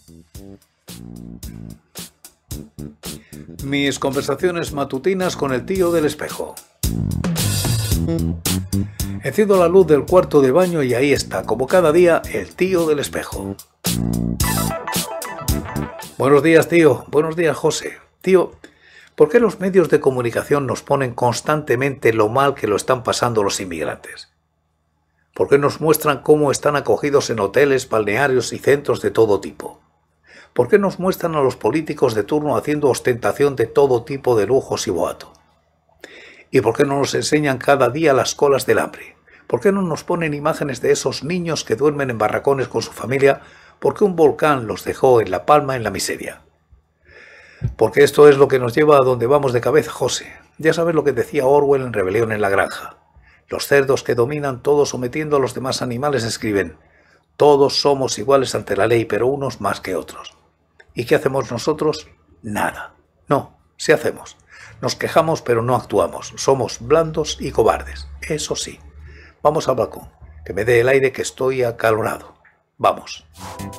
Mis conversaciones matutinas con el tío del espejo. Enciendo la luz del cuarto de baño y ahí está, como cada día, el tío del espejo. Buenos días, tío. Buenos días, José. Tío, ¿por qué los medios de comunicación nos ponen constantemente lo mal que lo están pasando los inmigrantes? ¿Por qué nos muestran cómo están acogidos en hoteles, balnearios y centros de todo tipo? ¿Por qué nos muestran a los políticos de turno haciendo ostentación de todo tipo de lujos y boato? ¿Y por qué no nos enseñan cada día las colas del hambre? ¿Por qué no nos ponen imágenes de esos niños que duermen en barracones con su familia porque un volcán los dejó en La Palma en la miseria? Porque esto es lo que nos lleva a donde vamos de cabeza, José. Ya sabes lo que decía Orwell en Rebelión en la Granja. Los cerdos que dominan todo sometiendo a los demás animales escriben: todos somos iguales ante la ley, pero unos más que otros. ¿Y qué hacemos nosotros? Nada. No, sí hacemos. Nos quejamos pero no actuamos. Somos blandos y cobardes. Eso sí. Vamos al balcón, que me dé el aire que estoy acalorado. Vamos.